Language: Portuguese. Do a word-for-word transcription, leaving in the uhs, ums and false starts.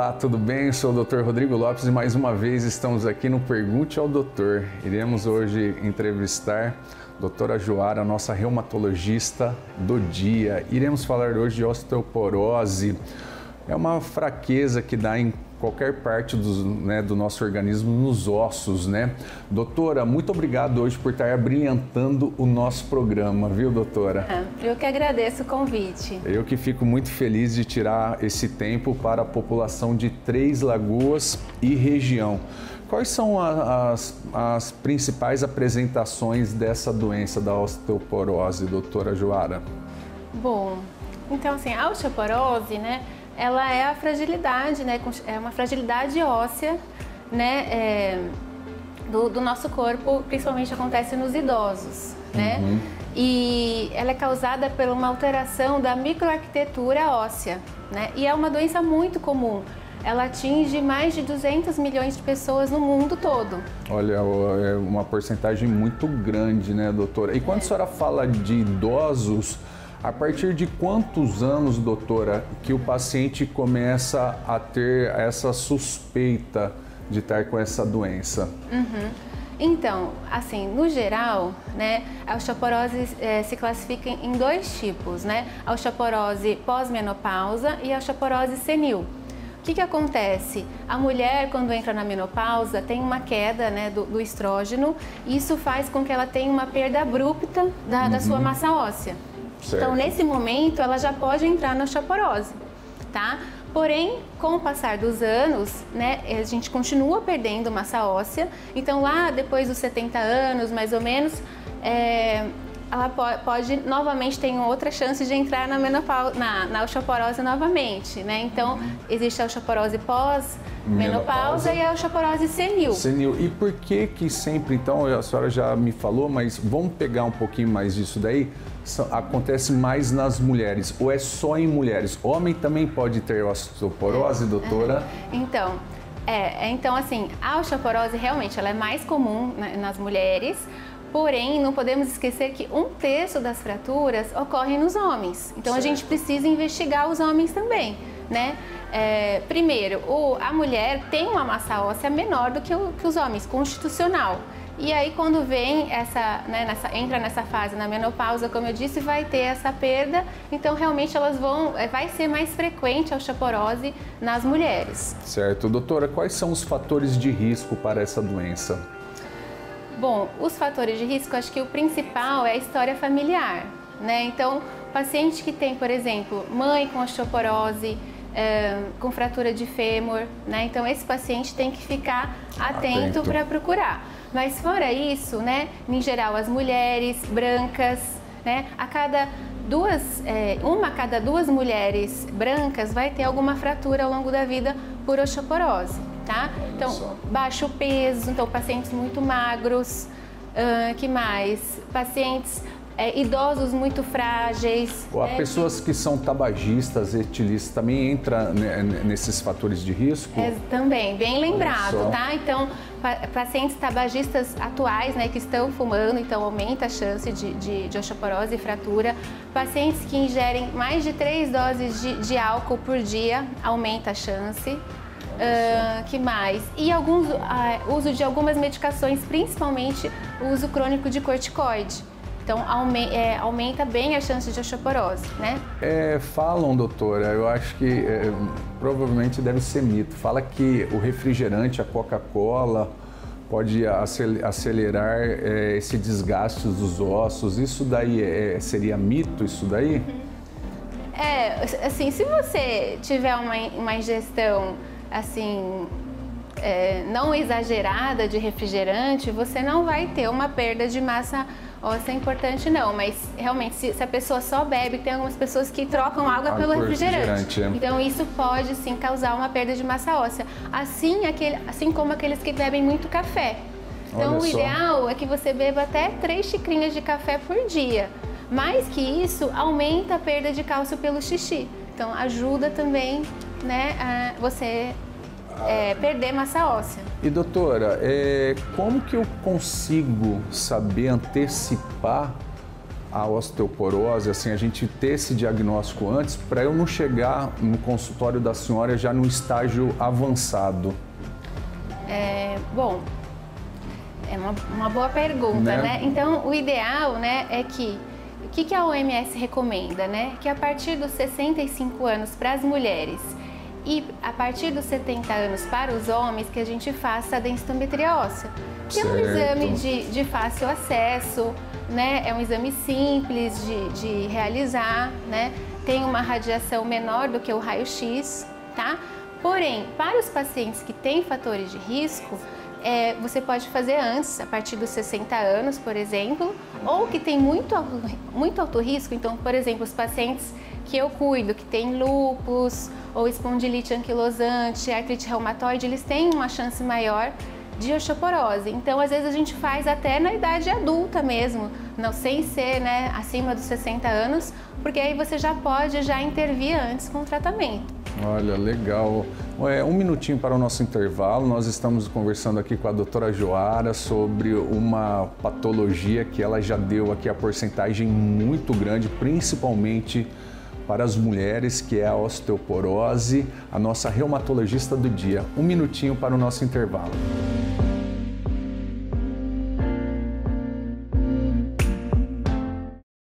Olá, tudo bem? Eu sou o doutor Rodrigo Lopes e mais uma vez estamos aqui no Pergunte ao Doutor. Iremos hoje entrevistar a doutora Joara, nossa reumatologista do dia. Iremos falar hoje de osteoporose. É uma fraqueza que dá em qualquer parte do, né, do nosso organismo, nos ossos, né? Doutora, muito obrigado hoje por estar abrilhantando o nosso programa, viu, doutora? Eu que agradeço o convite. Eu que fico muito feliz de tirar esse tempo para a população de Três Lagoas e região. Quais são as, as principais apresentações dessa doença da osteoporose, doutora Joara? Bom, então assim, a osteoporose, né? Ela é a fragilidade, né? É uma fragilidade óssea, né? É, do, do nosso corpo, principalmente acontece nos idosos, né? Uhum. E ela é causada por uma alteração da microarquitetura óssea, né? E é uma doença muito comum. Ela atinge mais de duzentos milhões de pessoas no mundo todo. Olha, é uma porcentagem muito grande, né, doutora? E quando a senhora fala de idosos, a partir de quantos anos, doutora, que o paciente começa a ter essa suspeita de estar com essa doença? Uhum. Então, assim, no geral, né, a osteoporose é, se classifica em dois tipos, né? A osteoporose pós-menopausa e a osteoporose senil. O que que acontece? A mulher, quando entra na menopausa, tem uma queda, né, do, do estrógeno, e isso faz com que ela tenha uma perda abrupta da, uhum. da sua massa óssea. Certo. Então, nesse momento, ela já pode entrar na osteoporose, tá? Porém, com o passar dos anos, né, a gente continua perdendo massa óssea. Então, lá depois dos setenta anos, mais ou menos, é, ela pode, pode novamente ter outra chance de entrar na, menopausa, na, na osteoporose novamente, né? Então, existe a osteoporose pós-menopausa e a osteoporose senil. Senil. E por que que sempre, então, a senhora já me falou, mas vamos pegar um pouquinho mais disso daí? Acontece mais nas mulheres, ou é só em mulheres? Homem também pode ter osteoporose, doutora? Então, é, então assim, a osteoporose realmente ela é mais comum nas mulheres, porém não podemos esquecer que um terço das fraturas ocorrem nos homens. Então certo. A gente precisa investigar os homens também, né? É, primeiro, o, a mulher tem uma massa óssea menor do que, o, que os homens, constitucional. E aí quando vem essa, né, nessa, entra nessa fase na menopausa, como eu disse, vai ter essa perda, então realmente elas vão, vai ser mais frequente a osteoporose nas mulheres. Certo. Doutora, quais são os fatores de risco para essa doença? Bom, os fatores de risco, acho que o principal é a história familiar, né? Então, paciente que tem, por exemplo, mãe com osteoporose, é, com fratura de fêmur, né? Então esse paciente tem que ficar atento, atento. para procurar. Mas fora isso, né, em geral, as mulheres brancas, né, a cada duas, é, uma a cada duas mulheres brancas vai ter alguma fratura ao longo da vida por osteoporose, tá? Então, baixo peso, então pacientes muito magros, uh, que mais? Pacientes É, idosos muito frágeis. Ou né? pessoas que são tabagistas, etilistas, também entra né, nesses fatores de risco? É, também, bem lembrado, tá? Então, pa pacientes tabagistas atuais, né, que estão fumando, então aumenta a chance de, de, de osteoporose e fratura. Pacientes que ingerem mais de três doses de, de álcool por dia, aumenta a chance. Uh, que mais? E alguns, uh, uso de algumas medicações, principalmente o uso crônico de corticoide. Então, é, aumenta bem a chance de osteoporose, né? É, falam, doutora, eu acho que é, provavelmente deve ser mito. Fala que o refrigerante, a Coca-Cola, pode acelerar é, esse desgaste dos ossos. Isso daí é, seria mito, isso daí? É, assim, se você tiver uma, uma ingestão, assim... É, não exagerada de refrigerante, você não vai ter uma perda de massa óssea importante não, mas realmente se, se a pessoa só bebe, tem algumas pessoas que trocam água ah, pelo refrigerante, refrigerante é. Então isso pode sim causar uma perda de massa óssea, assim, aquele, assim como aqueles que bebem muito café. Então Olha o só. ideal é que você beba até três xicrinhas de café por dia, mais que isso aumenta a perda de cálcio pelo xixi, então ajuda também, né, a você É, perder massa óssea. E doutora, é, como que eu consigo saber antecipar a osteoporose, assim, a gente ter esse diagnóstico antes, para eu não chegar no consultório da senhora já no estágio avançado? É, bom, é uma, uma boa pergunta, né? né? Então, o ideal, né, é que o que, que a O M S recomenda, né? Que a partir dos sessenta e cinco anos para as mulheres e a partir dos setenta anos para os homens, que a gente faça a densitometria óssea, que certo. é um exame de, de fácil acesso, né? É um exame simples de, de realizar, né? Tem uma radiação menor do que o raio-x, tá? Porém, para os pacientes que têm fatores de risco, é, você pode fazer antes, a partir dos sessenta anos, por exemplo, ou que tem muito, muito alto risco. Então, por exemplo, os pacientes que eu cuido, que têm lúpus ou espondilite anquilosante, artrite reumatoide, eles têm uma chance maior de osteoporose. Então, às vezes a gente faz até na idade adulta mesmo, não sem ser, né, acima dos sessenta anos, porque aí você já pode já intervir antes com o tratamento. Olha, legal. É, um minutinho para o nosso intervalo. Nós estamos conversando aqui com a doutora Joara sobre uma patologia que ela já deu aqui a porcentagem muito grande, principalmente para as mulheres, que é a osteoporose, a nossa reumatologista do dia. Um minutinho para o nosso intervalo.